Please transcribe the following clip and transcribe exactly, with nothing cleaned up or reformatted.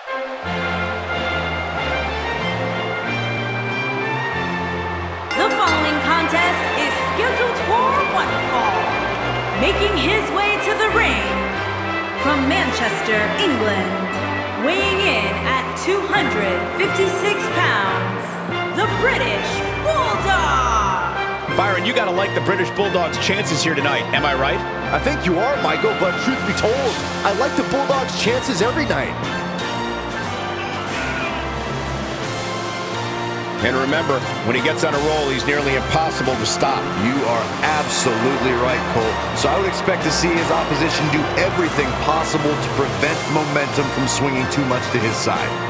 The following contest is scheduled for one fall. Making his way to the ring from Manchester, England, weighing in at two hundred fifty-six pounds, the British Bulldog. Byron, you gotta like the British Bulldog's chances here tonight, am I right? I think you are, Michael, but truth be told, I like the Bulldog's chances every night. And remember, when he gets on a roll, he's nearly impossible to stop. You are absolutely right, Cole. So I would expect to see his opposition do everything possible to prevent momentum from swinging too much to his side.